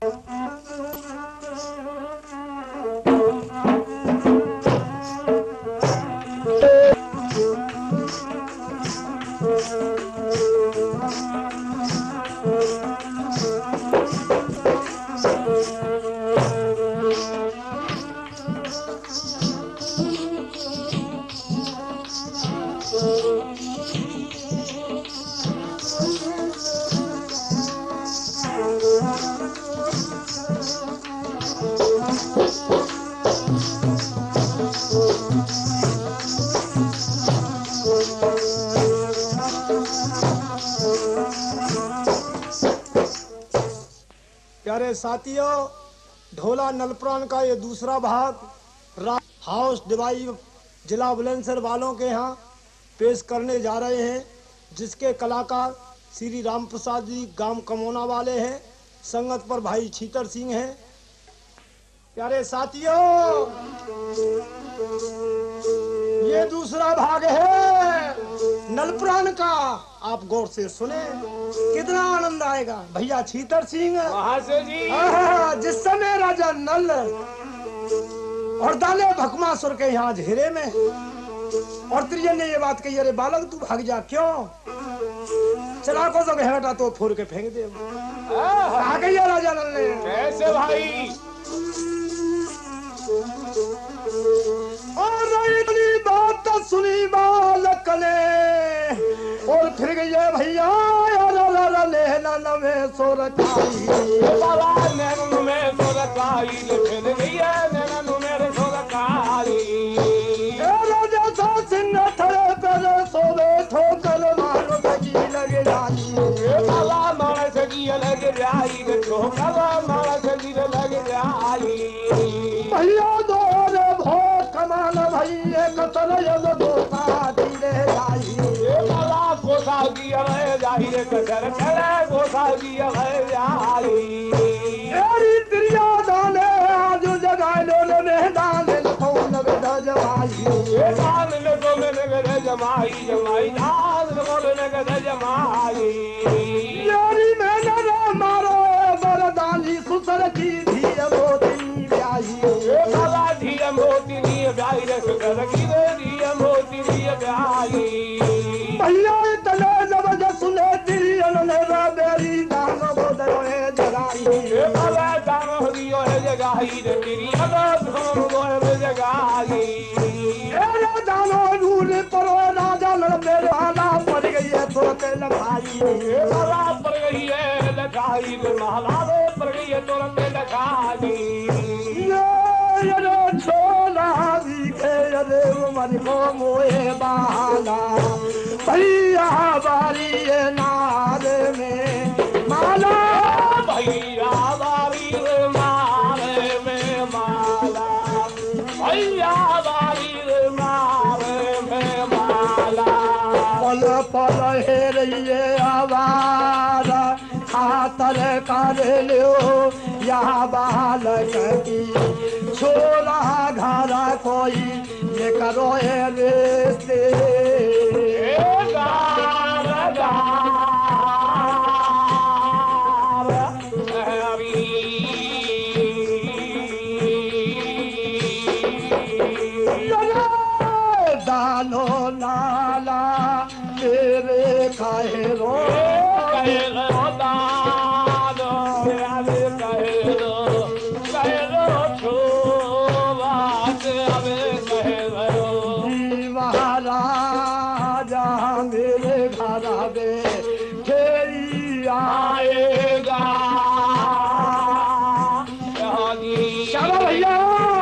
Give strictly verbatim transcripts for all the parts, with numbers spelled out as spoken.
प्यारे साथियों, ढोला नलपुराण का ये दूसरा भाग हाउस डिवाई जिला बुलंदशहर वालों के यहाँ पेश करने जा रहे हैं, जिसके कलाकार श्री राम प्रसाद जी गांव कमोना वाले हैं। संगत पर भाई छीतर सिंह हैं। प्यारे साथियों, ये दूसरा भाग है नलपुराण का। आप गौर से सुने, कितना आनंद आएगा। भैया छीतर सिंह जी। जिस समय राजा नल और दाले भकमासुर के यहाँ घेरे में, और त्रिजन ने ये बात कही, अरे बालक तू भाग जा। क्यों? चला को तो घेटा तो फोड़ के फेंक दे। कहा गई राजा नल ने। कैसे भाई? और इतनी बात तो सुनी बालक ने, और फिर गई भैया नैनन में सोरखाई। बाबा नैनन में सोरखाई, फिर गई नैनन में सोरखाई। राजा सा सिंह थड़े पर सोवे ठोकर मानो सगी लग जाई। बाबा मानो सगी लग जाई, ठोकर मानो सगी लग जाई। भैया दौर भोग कमान भैया कतर यद दोसा धीरे जाई। बाबा गोसा की रह जाई रे कतर करे गोसा की रह जाई। एरी त्रिया दाने आज जगाए लोले में दाने लखौन गद जमाई। ये दान लगो में गद जमाई जमाई दान लगो में गद जमाई। यारी मैंने रे मारो बरदानी सुसर की धी मोती ब्याही। ये बाबा धी मोती धी ब्याही रे सुसर की धी मोती धी ब्याही। भैया तले जब जब सुने दी अनने बेरी दान बोदरो है जगाई। ये बाबा दान हो दियो है जगाई रे तेरी अदात हो गो है जगाई। ए दानो दूर परो राजा नल मेरे आला पड़ गई है तुरंत लखाई। ये बाबा पड़ गई है लखाई रे महला पड़ गई है तुरंत लखाई। ये ये छोला दिखे रे मन को मोए बाला। भैया बारी नाद में माला। भैया बारी माल में माला। भैया बारी माल में माला। पल पल हेरिए आवारा खातर कर लो यहाँ बालक की। छोला घरा कोई ये करो ये रिश्ते। दानो नाला तेरे काहे रो कहे रो दानो यारे कहे रो कहे रो छोवात अबे कहे रो। महाराजा मेरे घर में फेरी आएगा। चलो भैया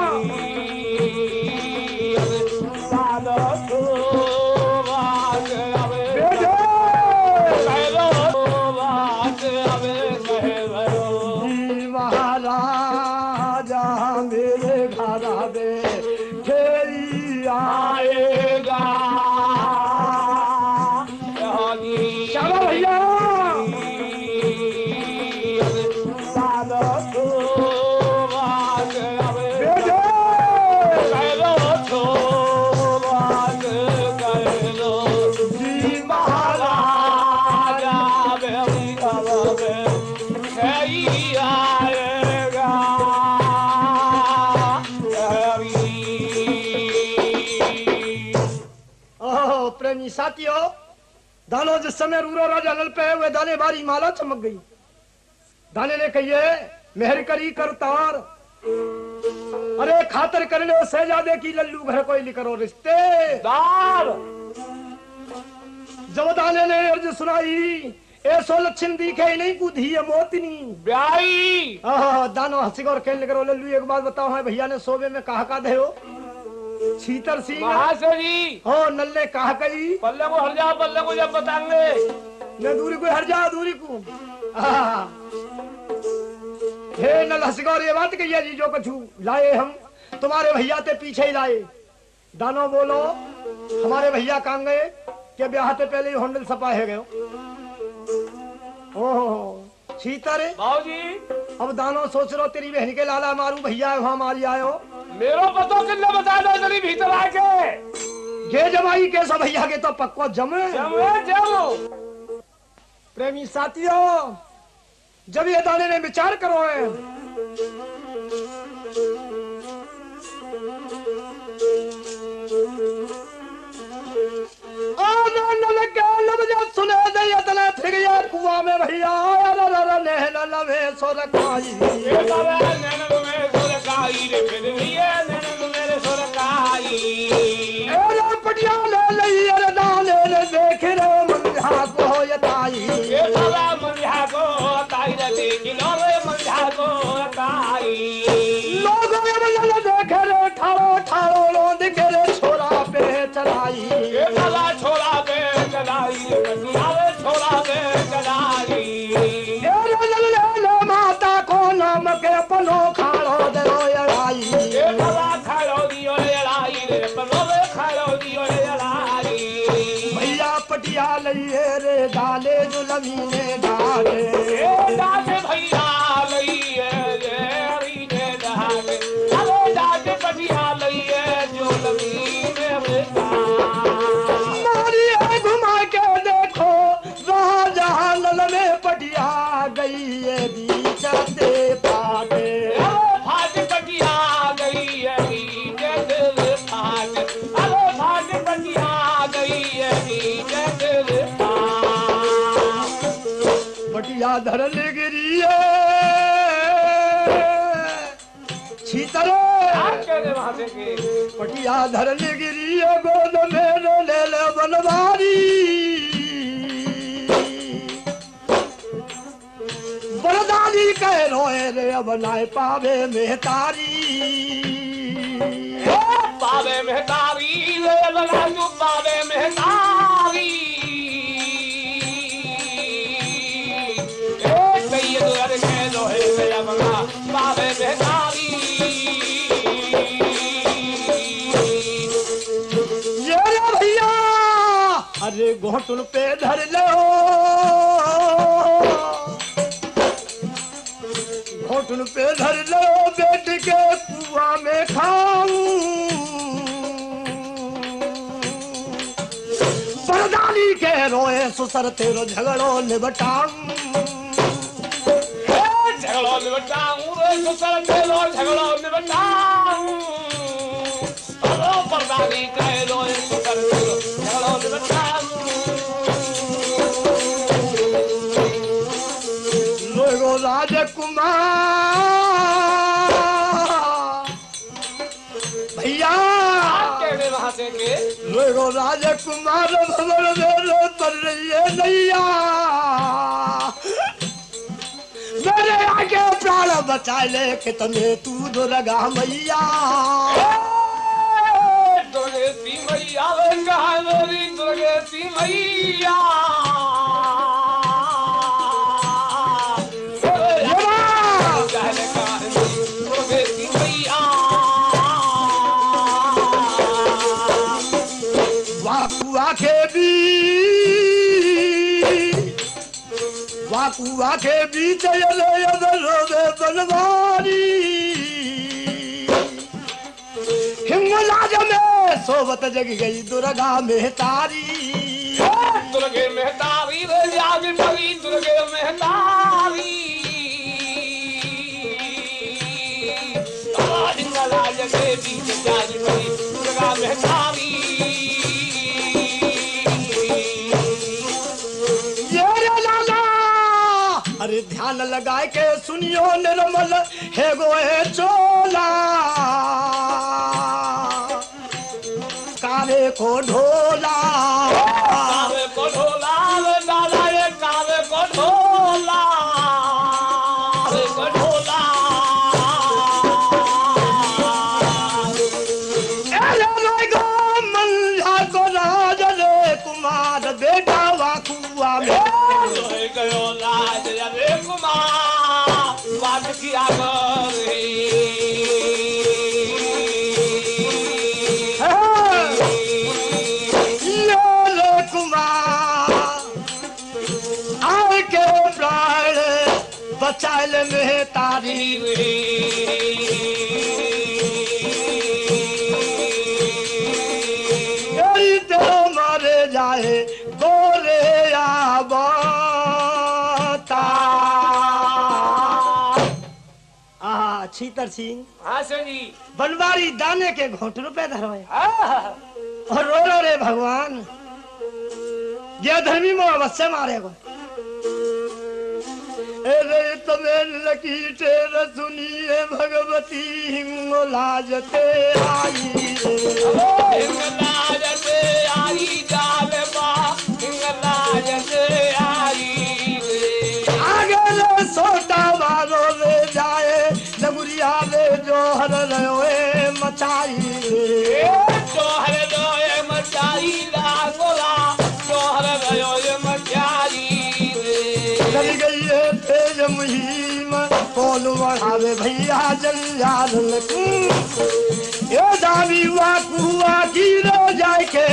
महाराजा मेरे घर में फेरी आएगा। चलो भैया महाराजा साथियों, दानो जिस समय रूरो राजा नल पे हुए दाने बारी माला चमक गई। दाने ने कहिए मेहर करी करतार, अरे खातर करने शहजादे की लल्लू घर कोई लिखरो रिश्तेदार। जब दाने ने अर्ज सुनाई ऐसो लक्षण दिखे नहीं कूदी है मोतनी ब्याई। दानो हंसी और खेल करो। लल्लू एक बात बताओ, है भैया ने सोबे में कहा का दे हो छीतर सिंह महासरी हो नल ने कहा कही पल्ले को हर जा, पल्ले को जब बताएंगे न दूरी को हर जा दूरी को। हे नल हंसगौर ये बात कही है जी, जो कछु लाए हम तुम्हारे भैया ते पीछे ही लाए। दानो बोलो हमारे भैया कहाँ गए क्या ब्याह ते पहले ही होंडल सपा है गयो। ओह छीतर बाबूजी, अब दानो सोच रो तेरी बहन के लाला मारू भैया वहां मारी आयो। मेरो पतो किन्ने बता दो तेरी भीतर आके ये जमाई कैसा भैया के तो पक्को जमे जमे जमो। प्रेमी साथियों, जब ये दाने ने विचार करो है सुने दे इतना फिर गया कुआं में भैया नैन लवे सो रखाई नैन लवे सो रखाई रे फिर भैया नैन मेरे सो रखाई ए पटिया ले लई अरे दाने ने देख रे मंझा को यताई ए बाबा मंझा को ताई रे देख लो रे मंझा को ताई लोगों ने देख रे ठाड़ो ठाड़ो लो दिख रे छोरा पे चलाई ए बाबा छोरा पे चलाई रे छोरा पे चलाई माता को नाम के पनो खाड़ो दे लड़ाई ए बाबा खाड़ो दियो लड़ाई रे पनो खाड़ो दियो लड़ाई भैया पटिया लइए रे डाले जुलमी ने डाले ए डाले भैया लइए रे हरी ने डाले अरे डाले पटिया लइए जुलमी ने मारी घुमा के देखो राजा नल में पटिया गई है बीच से पाटे फाट पटिया गई है बीच से फाट अरे फाट पटिया गई है बीच से फाट पटिया धरल गिरी है छीतरे पटिया धरल गिरी है गोद में ले ले बनवारी बरदानी कह रोए रे अब नाय पावे में तारी पावे में तारी रे बना तू पावे में तारी ए कहिए तो अरे कह रोए रे अब ना पावे में तारी ये रे भैया अरे घोटुन पे धर लो घोटुन पे धर लो बेट के कुआं में खाऊं बरदानी के रोए सुसर तेरो झगड़ो निबटाऊं झगड़ो निबटाऊं रे सुसर तेरो झगड़ो निबटाऊं बरदानी के रोए सुसर तेरो झगड़ो निबटाऊं लोगो राजकुमार भैया लोगो राजकुमार भवन मेरे तर रही है नैया मेरे आगे प्राण बचा ले कि तुम्हें तू दो लगा मैया दुर्गेशी मैया मेरी दुर्गेशी मैया वाके भी वाकू वाके बीच रोवे बनवारी हिंगलाज में सोबत जग गई दुर्गा मेहतारी दुर्गे मेहतारी रे जाग पड़ी दुर्गे मेहतारी हिंगलाज के बीच जाग पड़ी दुर्गा मेहतारी लगाए के सुनियो निर्मल है गोए चोला कावे को ढोला कावे को ढोला दादा ये कावे को ढोला कावे को ढोला एले गो मल्हा को राज रे कुमार बेटा वाकुआ में लोहे गयो लाज रे कुमार बात किया करे बचाल में तारी तो मारे जाए गोरे आबता आहा छीतर सिंह हाँ जी बनवारी दाने के घोट रुपए धरवाए हाँ और रो रो रे भगवान ये धर्मी में अवश्य मारेगा अरे तुम्हें लकी टेर सुनिए भगवती हिंगलाजते आई हिंगलाजते आई जाल बा हिंगलाजते आई आगे रे सोटा बारो ले जाए लगुरिया रे जोहर रोए मचाई जोहर रोए मचाई लागोला जोहर रोए मचाई चल गई है तेज मुहिम कौन बढ़ावे भैया जंजाल ये दावी वाकुआ गिरो जाए के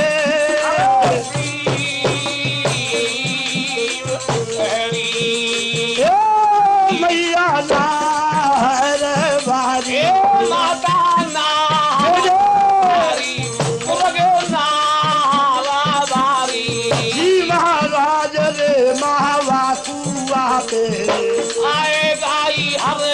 मैया नार बारी माता नारी जी महाराज रे महावाकुआ पे आएगा हरे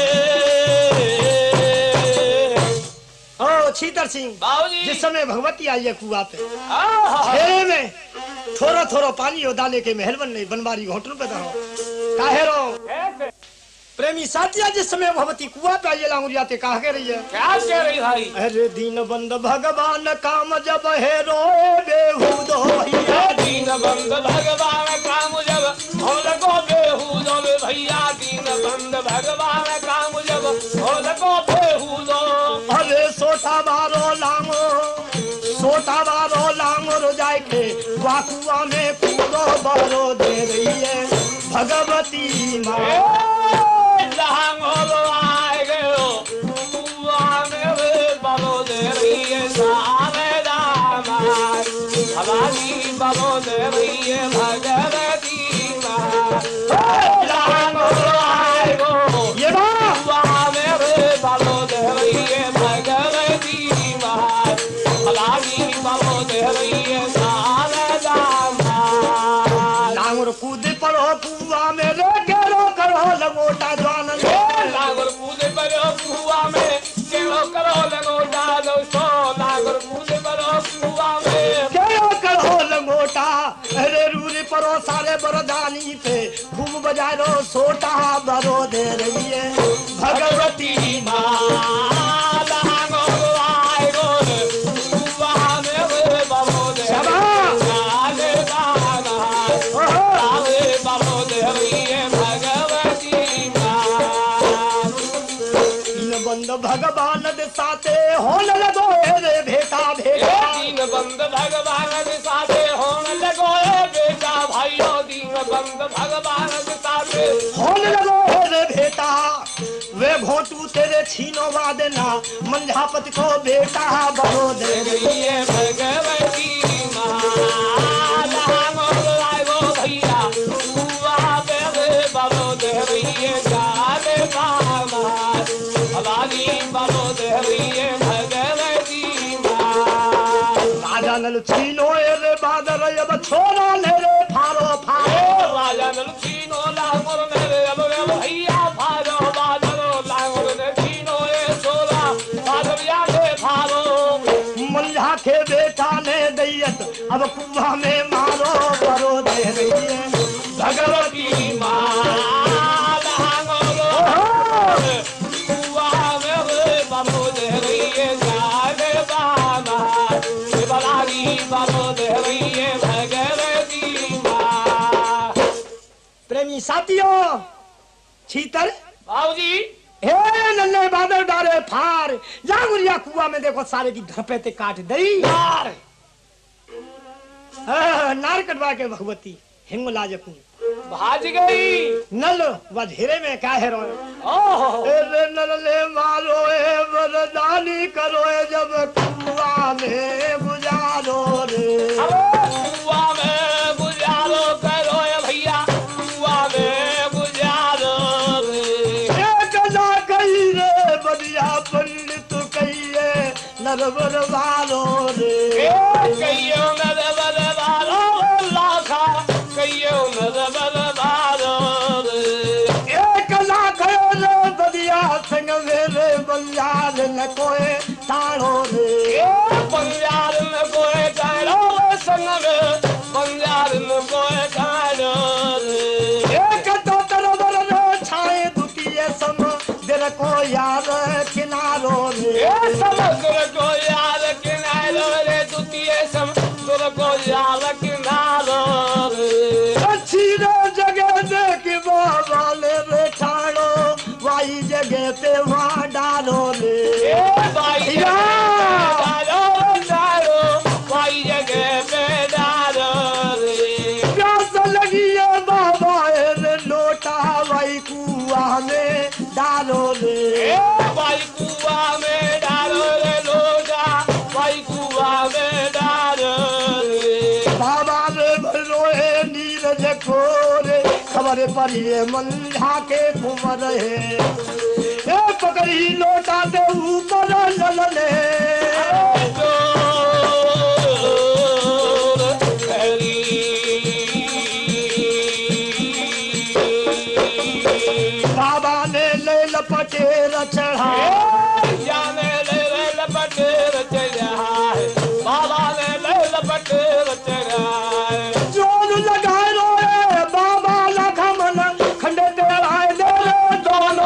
ओ छीतर सिंह बाबूजी जिस समय भगवती आई है कुआ पे आहा खेरे में थोड़ा थोड़ा पानी और डाले के मेहरबन नहीं बनवारी घोटनों पे धरो काहे रो कैसे प्रेमी साथिया जिस समय भगवती कुआ पे आइए लांगुरिया ते कहा के रही है क्या कह रही भाई अरे दीन बंद भगवान काम जब है रोए बेहूदो भैया दीन बंद भगवान काम जब हो लगो बेहूदो भैया दीन बंद भगवान काम जब हो लगो बेहूदो अरे सोटा बारो लांगो सोटा बारो लांगो रो जाए के वाकुआ में कूदो बारो दे रही है भगवती माँ लांगो आए गयो कुआ में बाबो दे रही है सारे दामा हमारी बाबो दे रही है भगवती माँ लांगो आए गो ये बात कुआ में बाबो दे रही है भगवती माँ हमारी बाबो दे रही है सारे दामा लांगो कूद पड़ो कुआ में रे गेरो करो लगोटा जवान लागल कूदे बरो कुआ में केलो करो लगोटा दोस्तों लागल कूदे बरो कुआ में केरो करो लगोटा अरे रूरी परो सारे बरदानी पे खूब बजारो सोटा बरो दे रही है भगवती माँ लागल आए गोल कुआ में वे बाबो दे लाले गाना लाले बाबो दे रही है भगवती माँ बंद भगवान दे साथे होन लगो रे भेटा भेटा दीन बंद भगवान के साथे होन लगो बेटा भाइयों दीन बंद भगवान के साथे होन लगो रे भेटा वे घोटू तेरे छीनो वादना मंझापत को बेटा बरो दे रही है भगवती माँ लांगो लाइगो भैया कुआ पे बाबो दे रही है जाले बाबा हमारी बाबो दे रही है भगवती माँ राजा नल छीनो रे बादर अब छोरा ले रे फारो फारो राजा नल छीनो लांगो मेरे अब भैया फारो बादरो लांगो ने छीनो ए सोला बादरिया के फारो मुल्ला के बेटा ने दैयत अब कुआ में मारो बरो दे रही है भगवती माँ साथियों छीतर बाबूजी हे नन्हे बादल डारे फार जा गुरिया कुआ में देखो सारे की घपे ते काट दई नार हाँ, नार कटवा के भगवती हिंगला जकू भाज गई नल वधेरे में क्या है रोए ओहो ए नल ले मारो ए वरदानी करो ए जब कुआ में गुजारो रे कुआ में गुजारो करो ये भैया कुआ में गुजारो रे एक ना कही रे बदिया पंडित कहिए नरवर वालो रे कहियो नरवर वालो लाखा कहियो नरवर वालो रे एक ना कहो रे बदिया संग मेरे बलियार न कोई ताड़ो रे पंजाब में कोई गाड़ो संग में पंजाब में कोई गाड़ो रे एक तो तरबर रे छाए दुतिये सम दिल को यार किनारो रे ये समुद्र को यार किनारो रे द्वितीय समुद्र को यार किनारो रे अच्छी रे जगह देख बाबा ले बैठाड़ो वाई जगह पे वहाँ डालो रे ए भाई डालो डालो भाई जगह पे डालो रे प्यास लगी है बाबा रे लोटा वाई कुआ में डालो रे ए भाई कुआ में डालो रे लोटा भाई कुआ में डालो रे बाबा रे भरो है नीरज खोरे खबर पड़िए मंझा के घूम रहे ए पकड़ी लोटा दे ऊपर ललने बाबा ने ले लपटे रचड़ा जाने ले ले लपटे रचया है बाबा ने ले लपटे रचया है जोर लगाए रोए बाबा लखा मन खंडे तेराए दे रे दोनों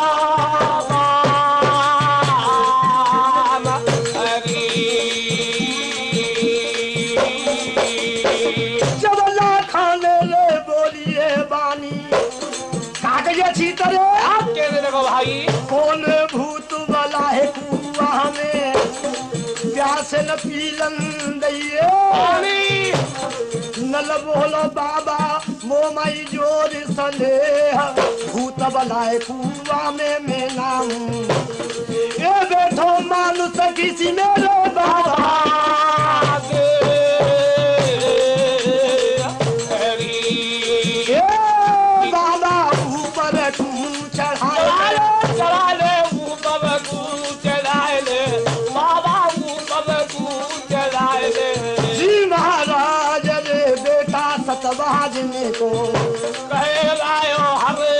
जब लाखा ले ले बोलिए बानी कागज अच्छी तरह आपके देखो भाई कौन भूत वाला है कुआ में प्यास न पीलन दैये पानी नल बोलो बाबा मोमाई जोर संदेह भूत वाला है कुआ में मैं नाम ये बैठो मानुष किसी मेरे बाबा ये बाबा ऊपर तू चढ़ा चढ़ा ले ऊपर को चढ़ाए ले बाबा ऊपर को चढ़ाए ले जी महाराज रे बेटा सतवाजने को कहे लायो हरे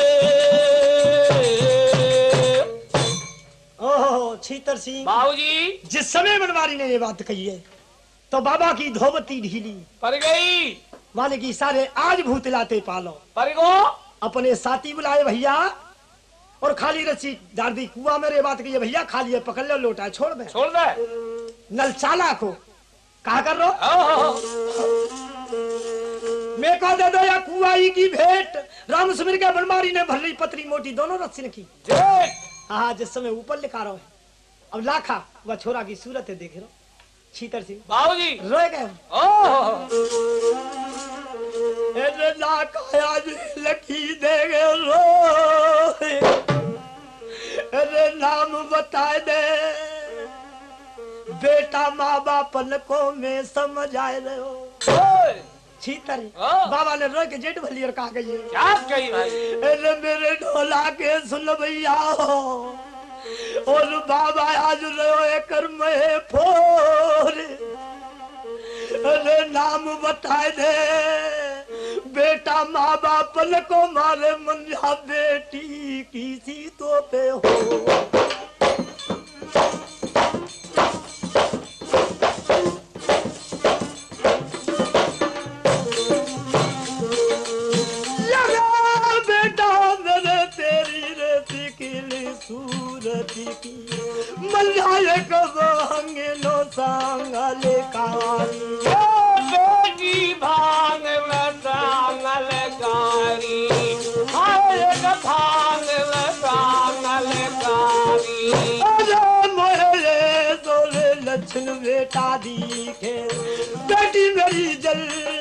ओह छीतर सिंह बाबूजी जिस समय बनवारी ने ये बात कही है तो बाबा की धोबती ढीली पर गई माने की सारे आज भूत लाते पालो पर गो अपने साथी बुलाए भैया और खाली रस्सी डाल दी कुआ में रे बात कही है भैया खाली है पकड़ लो लोटा छोड़ दे छोड़ दे नल चाला को कहा कर रो ओहो मैं कह दे दो या कुआई की भेंट राम सुमिर के बनमारी ने भरली पतरी मोटी दोनों रस्सी रखी देख हाँ जिस समय ऊपर लिखा रहो है अब लाखा वह छोरा की सूरत है देख रो छीतर सिंह बाबूजी रोए गए ओहो अरे लाखा आज लकी दे गए रोए अरे नाम बता दे बेटा माँ बाप को मैं समझ आए रहे हो ओए छीतर हाँ। बाबा ने रोए के जेठ भली और कहा गई क्या कही भाई अरे मेरे ढोला के सुन भैया और बाबा आज रहो कर्म है फोर अरे नाम बता दे बेटा माँ बाप को मारे मंजा बेटी किसी तो पे हो मल्लाए कब हंगे लो सांगले कारी बेटी भांग में सांगल कारी बेटा दी के बेटी मेरी जल